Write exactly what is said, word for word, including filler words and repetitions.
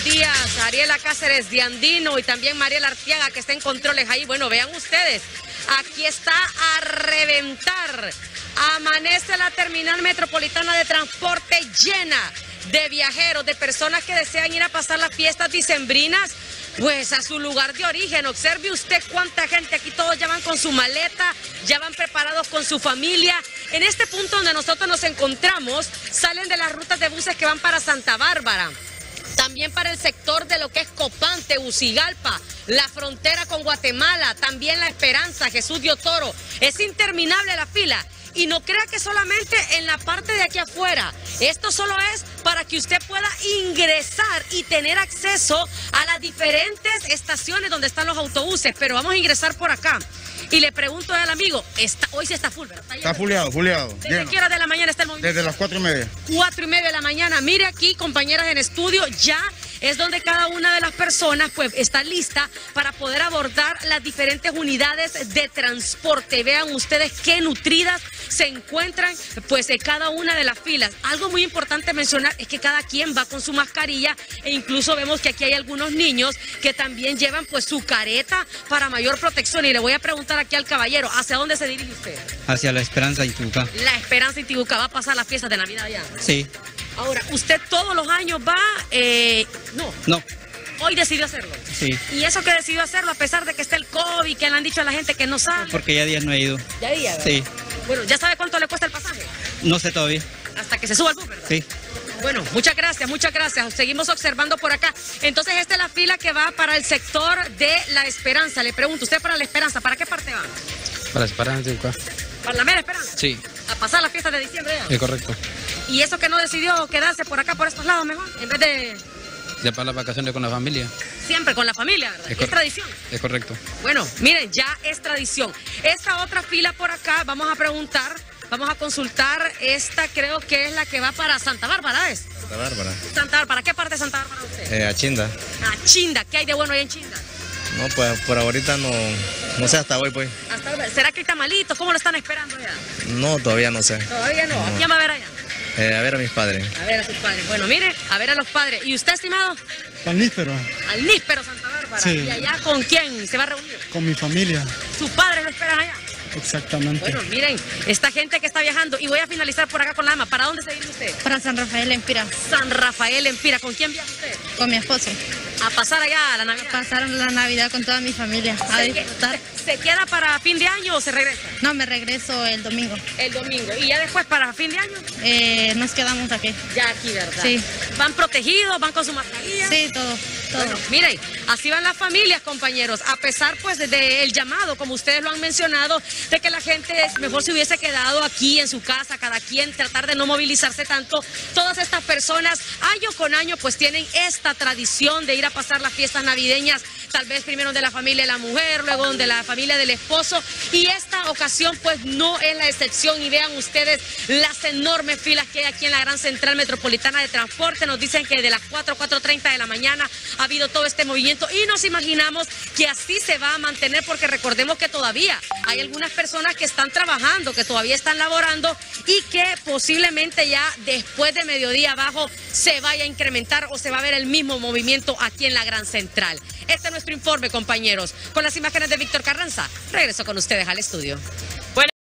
días. Ariela Cáceres de Andino y también Mariela Arteaga, que está en controles ahí. Bueno, vean ustedes, aquí está a reventar. Amanece la terminal metropolitana de transporte llena de viajeros, de personas que desean ir a pasar las fiestas dicembrinas, pues a su lugar de origen. Observe usted cuánta gente, aquí todos ya van con su maleta, ya van preparados con su familia. En este punto donde nosotros nos encontramos, salen de las rutas de buses que van para Santa Bárbara, también para el sector de lo que es Copán, Tegucigalpa, la frontera con Guatemala, también La Esperanza, Jesús de Otoro. Es interminable la fila. Y no crea que solamente en la parte de aquí afuera. Esto solo es para que usted pueda ingresar y tener acceso a las diferentes estaciones donde están los autobuses. Pero vamos a ingresar por acá. Y le pregunto al amigo, está, hoy sí está full, ¿verdad? Está, está fuleado, fuleado. ¿Desde qué hora de la mañana está el movimiento? Desde las cuatro y media. Cuatro y media de la mañana. Mire aquí, compañeras en estudio, ya es donde cada una de las personas pues está lista para poder abordar las diferentes unidades de transporte. Vean ustedes qué nutridas se encuentran pues en cada una de las filas. Algo muy importante mencionar es que cada quien va con su mascarilla e incluso vemos que aquí hay algunos niños que también llevan pues su careta para mayor protección. Y le voy a preguntar aquí al caballero, ¿hacia dónde se dirige usted? Hacia La Esperanza y Tibucá. La Esperanza y Tibucá. ¿Va a pasar las fiestas de Navidad allá? Sí. Ahora, ¿usted todos los años va? Eh, no. No. Hoy decidió hacerlo. Sí. ¿Y eso que decidió hacerlo a pesar de que está el COVID, que le han dicho a la gente que no sale? Porque ya días no he ido. Ya día, ¿verdad? Sí. Bueno, ¿ya sabe cuánto le cuesta el pasaje? No sé todavía. Hasta que se suba el bus, ¿verdad? Sí. Bueno, muchas gracias, muchas gracias. Seguimos observando por acá. Entonces, esta es la fila que va para el sector de La Esperanza. Le pregunto, ¿usted para La Esperanza, para qué parte va? Para La Esperanza y Tibucá. ¿Para la mera Esperanza? Sí. A pasar las fiestas de diciembre ya. Es correcto. ¿Y eso que no decidió quedarse por acá, por estos lados mejor? En vez de... Ya para las vacaciones con la familia. Siempre con la familia, ¿verdad? Es, es tradición. Es correcto. Bueno, miren, ya es tradición. Esta otra fila por acá, vamos a preguntar, vamos a consultar. Esta creo que es la que va para Santa Bárbara, ¿es? Santa Bárbara. Santa Bárbara. ¿Qué parte de Santa Bárbara usted? Eh, a Chinda. A Chinda. ¿Qué hay de bueno ahí en Chinda? No, pues por ahorita no, no sé hasta hoy, pues. Hasta hoy. ¿Será que está malito? ¿Cómo lo están esperando ya? No, todavía no sé. Todavía no. no. ¿A quién va a ver allá? Eh, a ver a mis padres. A ver a sus padres. Bueno, mire, a ver a los padres. ¿Y usted, estimado? Al níspero. Al níspero Santa Bárbara. Sí. ¿Y allá con quién se va a reunir? Con mi familia. ¿Sus padres lo esperan allá? Exactamente. Bueno, miren, esta gente que está viajando, y voy a finalizar por acá con la dama. ¿Para dónde se dirige usted? Para San Rafael Empira. San Rafael Empira. ¿Con quién viaja usted? Con mi esposo. A pasar allá a la Navidad. Pasar la Navidad con toda mi familia. A ¿Se, disfrutar. se, ¿Se queda para fin de año o se regresa? No, me regreso el domingo. El domingo. ¿Y ya después para fin de año? Eh, nos quedamos aquí. Ya aquí, ¿verdad? Sí. ¿Van protegidos? ¿Van con su mascarilla? Sí, todo. todo. Bueno, miren, así van las familias, compañeros. A pesar, pues, del de llamado, como ustedes lo han mencionado, de que la gente mejor se hubiese quedado aquí en su casa, cada quien tratar de no movilizarse tanto. Todas estas personas, año con año, pues tienen esta tradición de ir a pasar las fiestas navideñas, tal vez primero de la familia de la mujer, luego de la familia del esposo, y esta ocasión pues no es la excepción. Y vean ustedes las enormes filas que hay aquí en la Gran Central Metropolitana de Transporte. Nos dicen que de las cuatro, cuatro treinta de la mañana ha habido todo este movimiento y nos imaginamos que así se va a mantener, porque recordemos que todavía hay algunas personas que están trabajando, que todavía están laborando y que posiblemente ya después de mediodía abajo se vaya a incrementar o se va a ver el mismo movimiento aquí en la Gran Central. Este es nuestro informe, compañeros. Con las imágenes de Víctor Carranza, regreso con ustedes al estudio.